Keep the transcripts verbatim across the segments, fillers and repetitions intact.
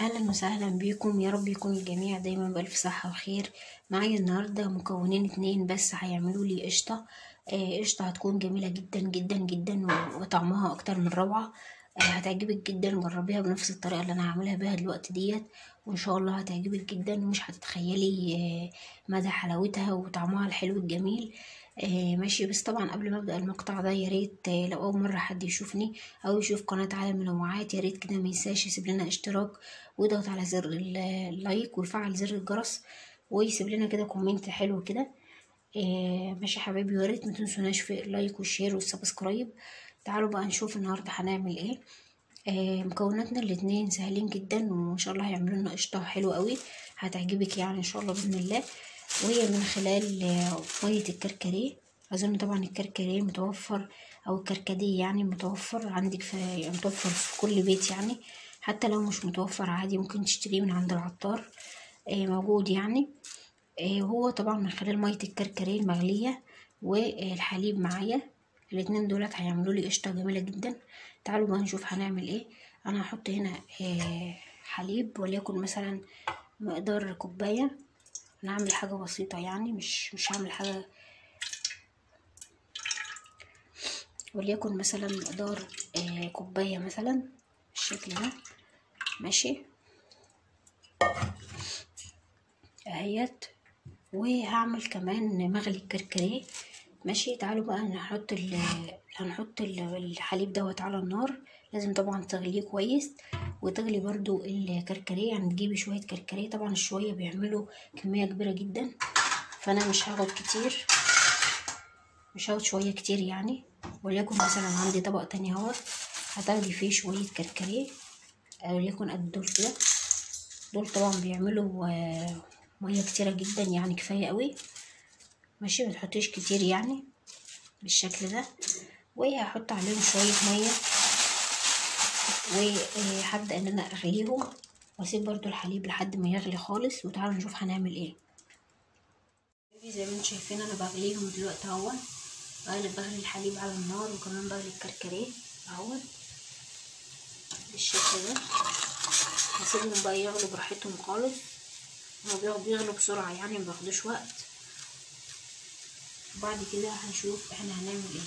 اهلا وسهلا بيكم، يا رب يكون الجميع دايما بالف صحه وخير. معايا النهارده مكونين اتنين بس هيعملوا لي قشطه. آه، قشطه هتكون جميله جدا جدا جدا و- وطعمها اكتر من روعه. آه، هتعجبك جدا، جربيها بنفس الطريقه اللي انا هعملها بيها دلوقتي ديت، وان شاء الله هتعجبك جدا ومش هتتخيلي آه، مدى حلاوتها وطعمها الحلو الجميل. آه ماشي. بس طبعا قبل ما ابدا المقطع ده، يا ريت آه لو اول مره حد يشوفني او يشوف قناه عالم منوعات، يا ريت كده ما ينساش يسيب لنا اشتراك ويضغط على زر ال- اللايك ويفعل زر الجرس ويسيب لنا كده كومنت حلو كده. آه ماشي يا حبايبي، ويا ريت ما تنسوناش في اللايك والشير والسبسكرايب. تعالوا بقى نشوف النهارده هنعمل ايه. آه مكوناتنا الاتنين سهلين جدا وان شاء الله هيعملوا لنا قشطه حلوه قوي، هتعجبك يعني ان شاء الله باذن الله. وهي من خلال آه، ميه الكركديه. اظن طبعا الكركديه متوفر، او الكركديه يعني متوفر عندك في يعني متوفر في كل بيت يعني. حتى لو مش متوفر عادي ممكن تشتريه من عند العطار، آه، موجود يعني. آه، هو طبعا من خلال ميه الكركديه المغليه والحليب معايا، الاتنين دولت هيعملوا لي قشطه جميله جدا. تعالوا بقى نشوف هنعمل ايه. انا هحط هنا آه، حليب وليكن مثلا مقدار كوبايه. انا هعمل حاجه بسيطه يعني، مش مش هعمل حاجه. وليكن مثلا مقدار آه كوبايه مثلا بالشكل ده. ماشي اهيت. وهعمل كمان مغلي الكركديه. ماشي. تعالوا بقى نحط ال هنحط ال- الحليب دوت على النار. لازم طبعا تغليه كويس وتغلي برضو الكركديه، يعني تجيبي شويه كركديه. طبعا الشويه بيعملوا كميه كبيره جدا، فانا مش هاخد كتير، مش هاخد شويه كتير يعني. وليكن مثلا عندي طبق تاني اهوت هتاخدي فيه شويه كركديه، وليكن قد دول كده. دول طبعا بيعملوا آه، ميه كتيره جدا يعني، كفايه قوي. ماشي، ما تحطيش كتير يعني بالشكل ده. وهحط عليهم شويه ميه وهبدا ان انا اغليهم واسيب برضو الحليب لحد ما يغلي خالص. وتعالوا نشوف هنعمل ايه. زي ما انتم شايفين انا بغليهم دلوقتي اهو. بغلي بغلي الحليب على النار وكمان بغلي الكركديه اهو بالشكل ده. هسيبهم بقى يغلوا براحتهم خالص. هما بيغلوا بسرعه يعني، مبياخدوش وقت. وبعد كده هنشوف احنا هنعمل ايه.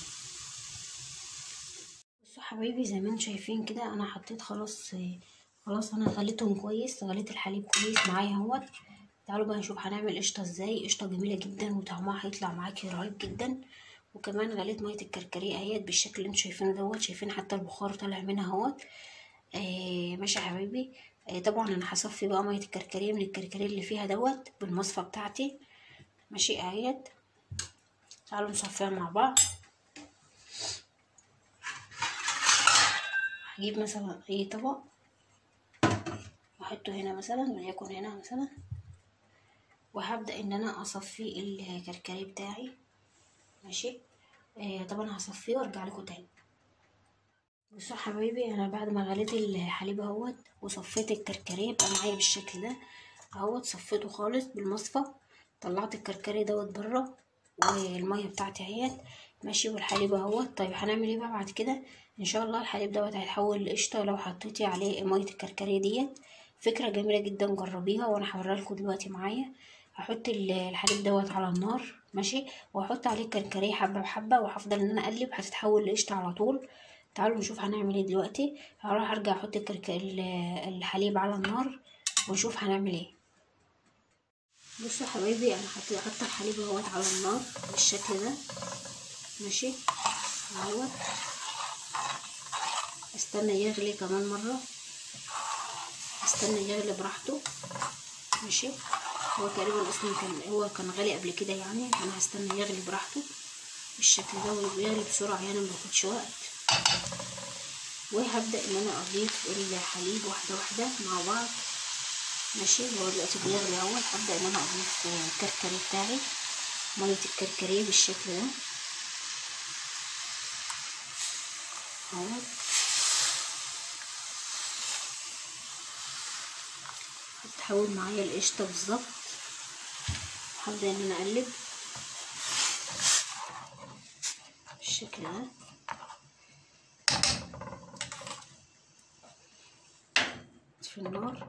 بصوا حبايبي، زي ما انتم شايفين كده انا حطيت خلاص. خلاص انا غليتهم كويس، غليت الحليب كويس معايا اهوت. تعالوا بقى نشوف هنعمل قشطه ازاي. قشطه جميله جدا وطعمها هيطلع معاكي رهيب جدا. وكمان غليت ميه الكركديه اهيت بالشكل اللي انتم شايفينه دوت. شايفين حتى البخار طالع منها اهوت. آه ماشي يا حبايبي. آه طبعا انا هصفي بقى ميه الكركديه من الكركديه اللي فيها دوت بالمصفى بتاعتي. ماشي اهيت. تعالوا نصفيها مع بعض. هجيب مثلا اي طبق واحطه هنا مثلا، وليكن هنا مثلا. وهبدأ ان انا اصفي الكركديه بتاعي. ماشي. آه طبعا هصفيه وارجع لكم تاني. بصوا حبايبي، انا بعد ما غليت الحليب اهوت وصفيت الكركديه بقى معايا بالشكل ده اهوت. صفيته خالص بالمصفى، طلعت الكركديه دوت بره والميه بتاعتي اهيت. ماشي. والحليب اهوت. طيب هنعمل ايه بقى بعد كده؟ ان شاء الله الحليب دوت هيتحول لقشطه لو حطيتي عليه ميه الكركديه ديت. فكره جميله جدا، جربيها وانا هوريها لكم دلوقتي معايا. هحط الحليب دوت على النار. ماشي. واحط عليه الكركديه حبه بحبه وهفضل ان انا اقلب، هتتحول لقشطه على طول. تعالوا نشوف هنعمل ايه دلوقتي. هروح ارجع احط الكرك... الحليب على النار ونشوف هنعمل ايه. بصوا حبايبي، انا حطيت حط الحليب اهوت على النار بالشكل ده. ماشي اهوت. استنى يغلي كمان مره، استنى يغلي براحته. ماشي. هو تقريبا اصلا كان هو كان غالي قبل كده يعني، انا هستنى يغلي براحته بالشكل ده ويغلي بسرعه يعني، مبياخدش وقت. وهبدا ان انا اضيف الحليب واحده واحده مع بعض. ماشي. هو دلوقتي بيغلي اهو. هبدا ان انا اضيف الكركديه بتاعي، ميه الكركديه بالشكل ده اهو. هتحول معايا القشطه بالظبط. هبدا ان انا اقلب بالشكل ده. هطفي النار.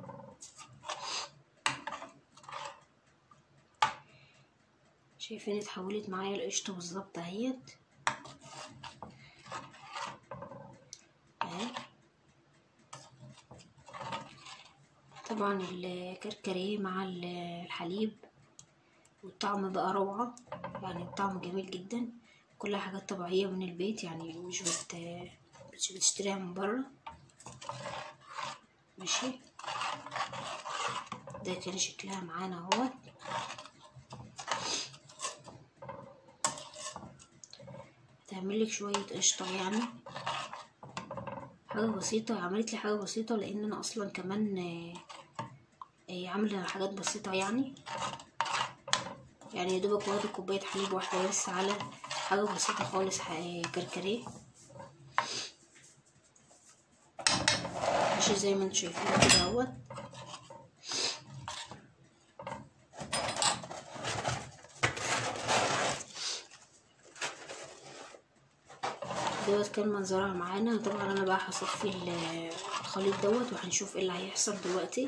شايفين اتحولت معايا القشطه بالظبط اهيت اهي. طبعا الكركديه مع الحليب والطعم بقى روعه، يعني الطعم جميل جدا. كلها حاجات طبيعيه من البيت، يعني مش بت مش بتشتريها من بره. ماشي، ده كان شكلها معانا اهو. هتعملك شويه قشطه، يعني حاجه بسيطه. عملت لي حاجه بسيطه لان انا اصلا كمان عامله حاجات بسيطه، يعني يعني يا دوبك واخده كوبايه حليب واحده بس على حاجه بسيطه خالص، كركديه. ماشي، زي ما انتم شايفين كده اهوت. دوت كان منظرها معانا. طبعا انا بقى هصفي الخليط دوت وهنشوف ايه اللي هيحصل دلوقتي.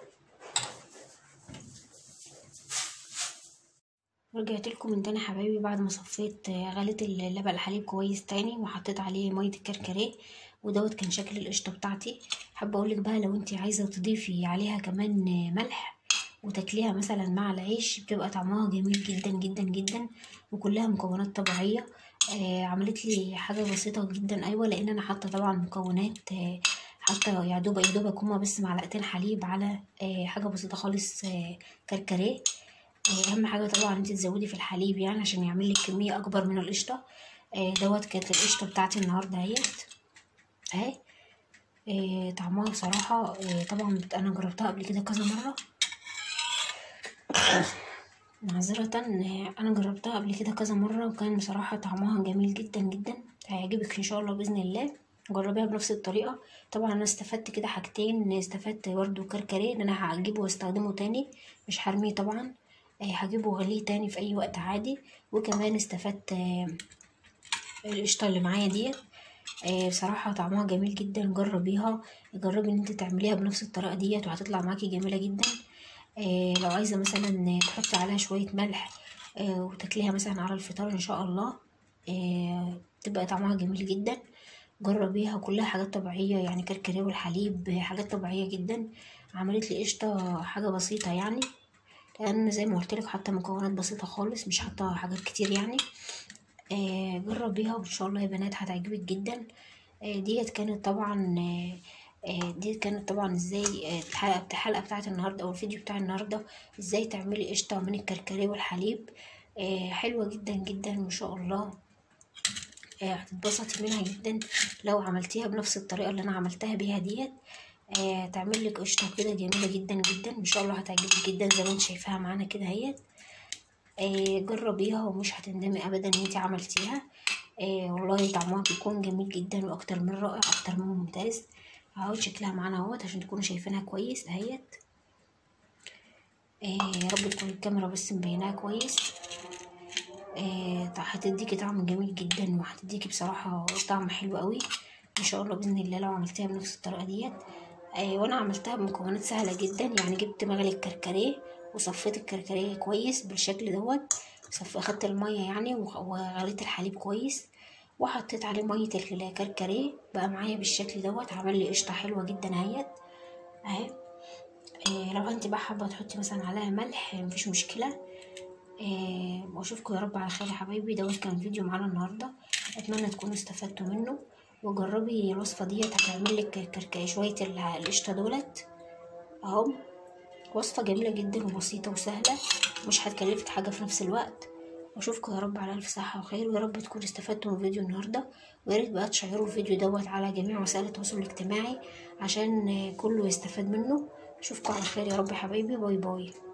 رجعت لكم من تاني حبايبي بعد ما صفيت غليت اللبن الحليب كويس تاني وحطيت عليه ميه الكركديه، ودوت كان شكل القشطه بتاعتي. حابه اقولك بقى لو انت عايزه تضيفي عليها كمان ملح وتاكليها مثلا مع العيش بتبقى طعمها جميل جدا جدا جدا، وكلها مكونات طبيعيه. آه عملت لي حاجه بسيطه جدا، ايوه، لان انا حاطه طبعا مكونات، آه حاطه يا دوب يا دوبك هما بس معلقتين حليب على آه حاجه بسيطه خالص، آه كركديه. اهم حاجه طبعا انت تزودي في الحليب يعني عشان يعمل لك كميه اكبر من القشطه. آه دوت كانت القشطه بتاعتي النهارده اهيت اهي. آه طعمها بصراحه، آه طبعا انا جربتها قبل كده كذا مره. معذره، آه انا جربتها قبل كده كذا مره وكان بصراحه طعمها جميل جدا جدا. هيعجبك ان شاء الله باذن الله. جربيها بنفس الطريقه. طبعا انا استفدت كده حاجتين، استفدت برده كركديه ان انا هجيبه واستخدمه تاني، مش هرميه طبعا، هجيبه واغليه تاني في اي وقت عادي. وكمان استفدت القشطه اللي معايا ديت، بصراحه طعمها جميل جدا. جربيها، جربي ان انت تعمليها بنفس الطريقه ديت وهتطلع معاكي جميله جدا. لو عايزه مثلا تحطي عليها شويه ملح وتاكليها مثلا على الفطار ان شاء الله، تبقى طعمها جميل جدا. جربيها، كلها حاجات طبيعيه، يعني كركديه والحليب حاجات طبيعيه جدا. عملت لي قشطه حاجه بسيطه يعني، لان زي ما قلت لك حاطه مكونات بسيطه خالص، مش حاطه حاجات كتير يعني. آه جربيها وان شاء الله يا بنات هتعجبك جدا. آه ديت كانت طبعا آه ديت كانت طبعا ازاي آه الحلقه الحلقه بتاعت النهارده او الفيديو بتاع النهارده ازاي تعملي قشطه من الكركديه والحليب. آه حلوه جدا جدا ما شاء الله. آه هتتبسطي منها جدا لو عملتيها بنفس الطريقه اللي انا عملتها بيها ديت. آه تعمل لك قشطه كده جميله جدا جدا ان شاء الله هتعجبك جدا زي ما انت شايفاها معانا كده اهيت. آه جربيها ومش هتندمي ابدا ان انت عملتيها. آه والله طعمها بيكون جميل جدا واكتر من رائع، اكتر من ممتاز. اهو شكلها معانا اهوت عشان تكونوا شايفينها كويس اهيت. آه يا رب تكون الكاميرا بس مبيناها كويس. آه هتديكي طعم جميل جدا وهتديكي بصراحه طعم حلو قوي ان شاء الله باذن الله لو عملتيها بنفس الطريقه ديت. آه وانا عملتها بمكونات سهله جدا، يعني جبت مغلي الكركديه وصفيت الكركديه كويس بالشكل دوت. صف اخدت الميه يعني وغليت الحليب كويس وحطيت عليه ميه الكركديه بقى معايا بالشكل دوت. عمل لي قشطه حلوه جدا اهيت اهي. آه لو انت بقى حابه تحطي مثلا عليها ملح مفيش مشكله. آه واشوفكم يا رب على خير يا حبايبي. دوت كان فيديو معانا النهارده، اتمنى تكونوا استفدتوا منه. وجربي الوصفه ديت هتعمل لك كركديه شويه القشطه دولت اهو. وصفه جميله جدا وبسيطه وسهله، مش هتكلفك حاجه في نفس الوقت. واشوفكم يا رب على الف صحه وخير، ويا رب تكونوا استفدتوا من فيديو النهارده. ويا ريت بقى تشيروا الفيديو دوت على جميع وسائل التواصل الاجتماعي عشان كله يستفاد منه. اشوفكم على خير يا رب يا حبايبي. باي باي.